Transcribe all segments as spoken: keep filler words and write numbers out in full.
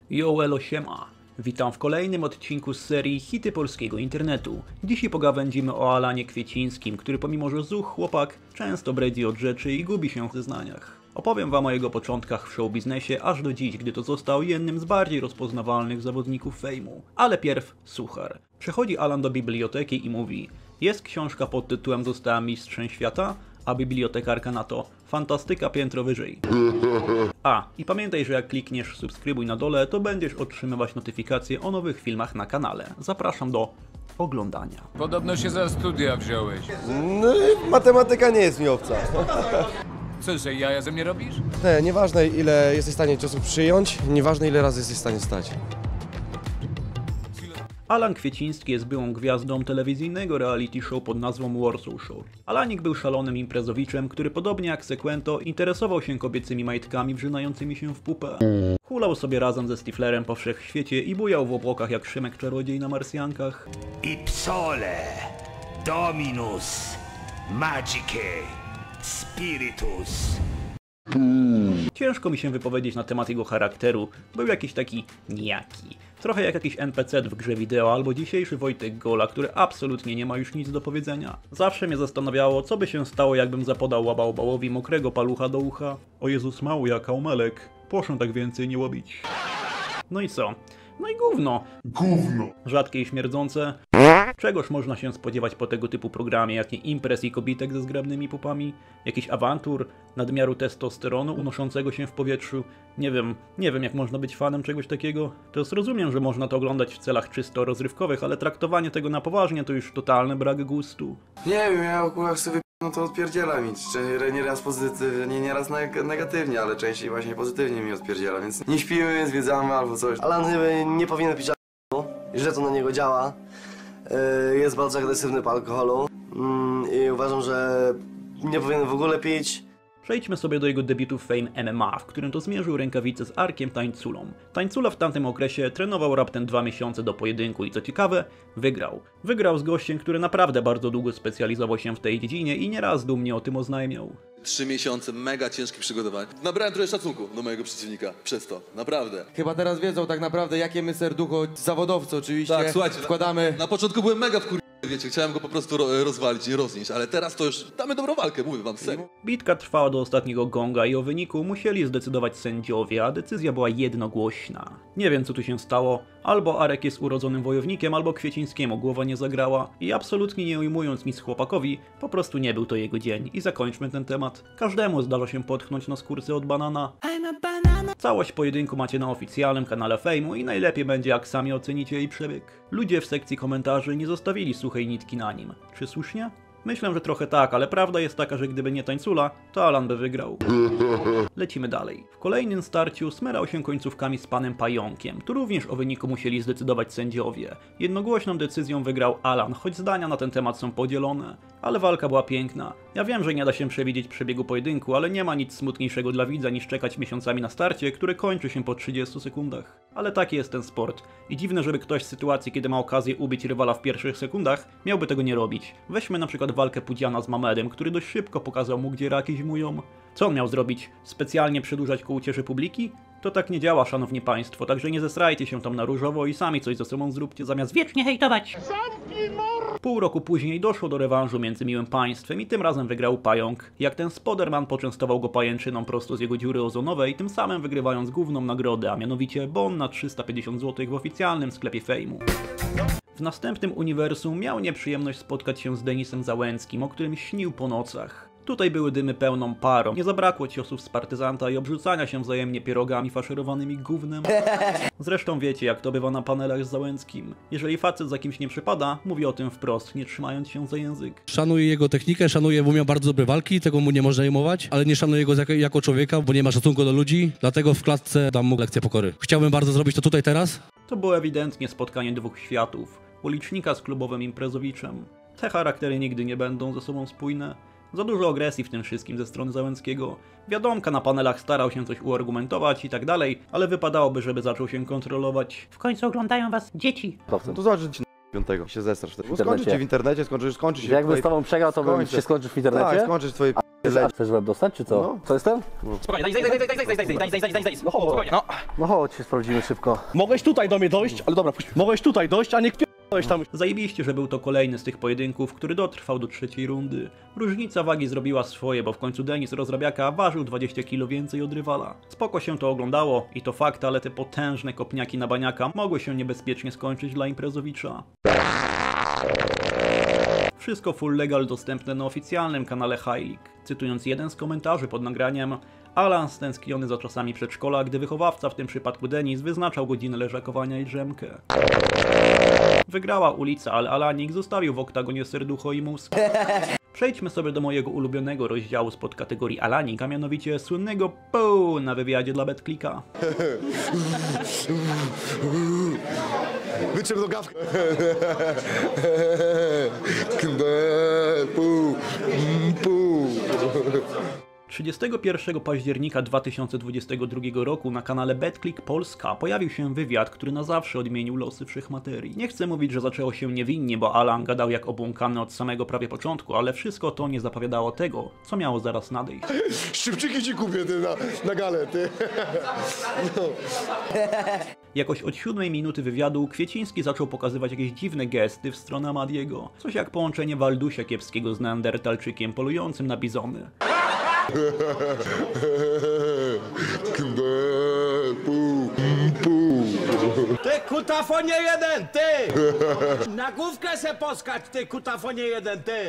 Yo, elo, siema. Witam w kolejnym odcinku z serii Hity polskiego internetu. Dzisiaj pogawędzimy o Alanie Kwiecińskim, który pomimo że zuch chłopak, często bredzi od rzeczy i gubi się w zeznaniach. Opowiem wam o jego początkach w showbiznesie aż do dziś, gdy to został jednym z bardziej rozpoznawalnych zawodników fejmu. Ale pierw suchar. Przychodzi Alan do biblioteki i mówi: jest książka pod tytułem Zostałem mistrzem świata? A bibliotekarka na to: fantastyka piętro wyżej. A, i pamiętaj, że jak klikniesz subskrybuj na dole, to będziesz otrzymywać notyfikacje o nowych filmach na kanale. Zapraszam do oglądania. Podobno się za studia wziąłeś. No i matematyka nie jest mi obca. Co, że jaja ze mnie robisz? Nie, nieważne ile jesteś w stanie czasu przyjąć, nieważne ile razy jesteś w stanie stać. Alan Kwieciński jest byłą gwiazdą telewizyjnego reality show pod nazwą Warsaw Show. Alanik był szalonym imprezowiczem, który podobnie jak Sekwento interesował się kobiecymi majtkami wrzynającymi się w pupę. Hulał sobie razem ze Stiflerem po wszechświecie i bujał w obłokach jak Szymek Czarodziej na Marsjankach. Ipsole, Dominus, Magice, Spiritus. Ciężko mi się wypowiedzieć na temat jego charakteru, był jakiś taki nijaki. Trochę jak jakiś en pe ce w grze wideo albo dzisiejszy Wojtek Gola, który absolutnie nie ma już nic do powiedzenia. Zawsze mnie zastanawiało, co by się stało, jakbym zapodał łabałbałowi mokrego palucha do ucha. O Jezus mały jak kaumelek, proszę tak więcej nie łobić. No i co? No i gówno. Gówno. Rzadkie i śmierdzące. Czegoż można się spodziewać po tego typu programie, jak nie imprez i kobitek ze zgrabnymi pupami? Jakiś awantur, nadmiaru testosteronu unoszącego się w powietrzu? Nie wiem, nie wiem jak można być fanem czegoś takiego. To zrozumiem, że można to oglądać w celach czysto rozrywkowych, ale traktowanie tego na poważnie to już totalny brak gustu. Nie wiem, ja akurat sobie no to odpierdziela mi. Nieraz pozytywnie, nieraz negatywnie, ale częściej właśnie pozytywnie mi odpierdziela, więc nie śpimy, zwiedzamy albo coś. Alan chyba nie powinien pić alkoholu, że to na niego działa. Jest bardzo agresywny po alkoholu i uważam, że nie powinien w ogóle pić. Przejdźmy sobie do jego debiutu w Fame M M A, w którym to zmierzył rękawice z Arkiem Tańculą. Tańcula w tamtym okresie trenował raptem dwa miesiące do pojedynku i co ciekawe, wygrał. Wygrał z gościem, który naprawdę bardzo długo specjalizował się w tej dziedzinie i nieraz dumnie o tym oznajmiał. Trzy miesiące mega ciężkich przygotowań. Nabrałem trochę szacunku do mojego przeciwnika przez to, naprawdę. Chyba teraz wiedzą tak naprawdę, jakie my serducho zawodowcy oczywiście tak, słuchajcie, wkładamy. Na, na początku byłem mega wkur... wiecie, chciałem go po prostu ro rozwalić i roznieść, ale teraz to już damy dobrą walkę, mówię wam, serio. Bitka trwała do ostatniego gonga i o wyniku musieli zdecydować sędziowie, a decyzja była jednogłośna. Nie wiem co tu się stało, albo Arek jest urodzonym wojownikiem, albo Kwiecińskiemu głowa nie zagrała i absolutnie nie ujmując nic chłopakowi, po prostu nie był to jego dzień i zakończmy ten temat. Każdemu zdarza się potknąć na skórce od banana. Całość pojedynku macie na oficjalnym kanale Fejmu i najlepiej będzie jak sami ocenicie jej przebieg. Ludzie w sekcji komentarzy nie zostawili suchej nitki na nim. Czy słusznie? Myślę, że trochę tak, ale prawda jest taka, że gdyby nie Tańcula, to Alan by wygrał. Lecimy dalej. W kolejnym starciu smerał się końcówkami z panem Pająkiem. Tu również o wyniku musieli zdecydować sędziowie. Jednogłośną decyzją wygrał Alan, choć zdania na ten temat są podzielone. Ale walka była piękna. Ja wiem, że nie da się przewidzieć przebiegu pojedynku, ale nie ma nic smutniejszego dla widza niż czekać miesiącami na starcie, które kończy się po trzydziestu sekundach. Ale taki jest ten sport. I dziwne, żeby ktoś w sytuacji, kiedy ma okazję ubić rywala w pierwszych sekundach, miałby tego nie robić. Weźmy na przykład walkę Pudziana z Mamedem, który dość szybko pokazał mu, gdzie raki zimują. Co on miał zrobić? Specjalnie przedłużać ku ucieszy publiki? To tak nie działa, szanowni państwo, także nie zesrajcie się tam na różowo i sami coś ze sobą zróbcie, zamiast wiecznie hejtować. Pół roku później doszło do rewanżu między miłym państwem i tym razem wygrał Pająk. Jak ten Spoderman poczęstował go pajęczyną prosto z jego dziury ozonowej, tym samym wygrywając główną nagrodę, a mianowicie bon na trzysta pięćdziesiąt złotych w oficjalnym sklepie Fejmu. W następnym uniwersum miał nieprzyjemność spotkać się z Denisem Załęckim, o którym śnił po nocach. Tutaj były dymy pełną parą, nie zabrakło ciosów z partyzanta i obrzucania się wzajemnie pierogami faszerowanymi gównem. Zresztą wiecie, jak to bywa na panelach z Załęckim. Jeżeli facet za kimś nie przypada, mówi o tym wprost, nie trzymając się za język. Szanuję jego technikę, szanuję, bo miał bardzo dobre walki, tego mu nie można jmować, ale nie szanuję go jako, jako człowieka, bo nie ma szacunku do ludzi, dlatego w klatce dam mu lekcję pokory. Chciałbym bardzo zrobić to tutaj teraz. To było ewidentnie spotkanie dwóch światów. Ulicznika z klubowym imprezowiczem. Te charaktery nigdy nie będą ze sobą spójne. Za dużo agresji w tym wszystkim ze strony Załęckiego. Wiadomka na panelach starał się coś uargumentować i tak dalej, ale wypadałoby, żeby zaczął się kontrolować. W końcu oglądają was dzieci. No to zobacz, że ci piątego się zestrasz. Bo skończysz cię w internecie, skończysz, skończysz się. Jakby z tobą przegrał, to bym się skończysz w internecie? Tak, skończysz w twojej Chcesz łeb dostać, czy co? No. Co jest ten? Spokojnie, daj, daj, daj, daj, daj, daj, daj, daj, daj, daj, daj, No chodź. spokojnie. No. No chodź, się sprawdzimy szybko. Mogłeś tutaj do mnie dojść, ale dobra, puść. Mogłeś tutaj dojść, a nie kpierdolałeś tam. Zajebiście, że był to kolejny z tych pojedynków, który dotrwał do trzeciej rundy. Różnica wagi zrobiła swoje, bo w końcu Denis Rozrabiaka ważył dwadzieścia kilo więcej od rywala. Spoko się to oglądało i to fakt, ale te potężne kopniaki na baniaka mogły się niebezpiecznie skończyć dla imprezowicza. Wszystko full legal dostępne na oficjalnym kanale High League. Cytując jeden z komentarzy pod nagraniem, Alan stęskniony za czasami przedszkola, gdy wychowawca, w tym przypadku Denis, wyznaczał godzinę leżakowania i drzemkę. Wygrała ulica, ale Alanik zostawił w oktagonie serducho i mózg. Przejdźmy sobie do mojego ulubionego rozdziału spod kategorii Alanik, a mianowicie słynnego pół na wywiadzie dla BetClicka. Wyczep do gawki. Pół, pół. trzydziestego pierwszego października dwa tysiące dwudziestego drugiego roku na kanale BetClick Polska pojawił się wywiad, który na zawsze odmienił losy wszechmaterii. Nie chcę mówić, że zaczęło się niewinnie, bo Alan gadał jak obłąkany od samego prawie początku, ale wszystko to nie zapowiadało tego, co miało zaraz nadejść. Szybczyki ci kupię ty na, na galę, ty. No. Jakoś od siódmej minuty wywiadu Kwieciński zaczął pokazywać jakieś dziwne gesty w stronę Amadiego. Coś jak połączenie Waldusia Kiepskiego z Neandertalczykiem polującym na bizony. Ty kutafonie jeden, ty! Na główkę se poskacz, ty kutafonie jeden, ty!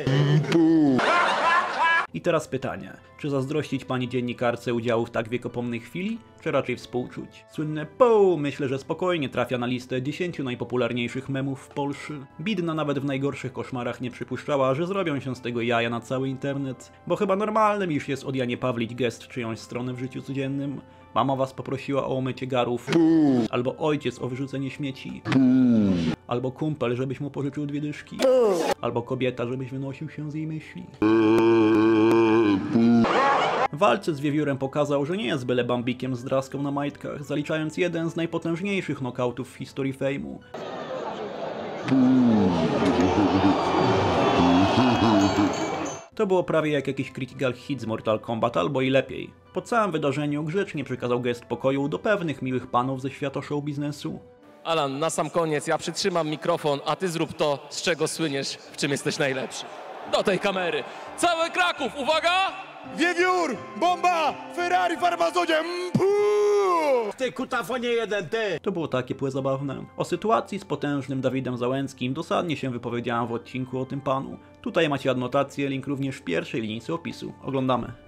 I teraz pytanie, czy zazdrościć pani dziennikarce udziału w tak wiekopomnej chwili, czy raczej współczuć? Słynne pół myślę, że spokojnie trafia na listę dziesięciu najpopularniejszych memów w Polsce. Bidna nawet w najgorszych koszmarach nie przypuszczała, że zrobią się z tego jaja na cały internet, bo chyba normalnym już jest od Janie Pawlić gest w czyjąś stronę w życiu codziennym. Mama was poprosiła o umycie garów, albo ojciec o wyrzucenie śmieci, albo kumpel, żebyś mu pożyczył dwie dyszki, albo kobieta, żebyś wynosił się z jej myśli. W walce z wiewiórem pokazał, że nie jest byle bambikiem z draską na majtkach, zaliczając jeden z najpotężniejszych knokautów w historii fejmu. To było prawie jak jakiś critical hit z Mortal Kombat, albo i lepiej. Po całym wydarzeniu grzecznie przekazał gest pokoju do pewnych miłych panów ze świata show biznesu. Alan, na sam koniec, ja przytrzymam mikrofon, a ty zrób to, z czego słyniesz, w czym jesteś najlepszy. Do tej kamery. Cały Kraków, uwaga! Wiewiór! Bomba! Ferrari w Armazonie! Ty kutafonie jeden, ty! To było takie płe zabawne. O sytuacji z potężnym Dawidem Załęckim dosadnie się wypowiedziałem w odcinku o tym panu. Tutaj macie adnotację, link również w pierwszej linijce opisu. Oglądamy.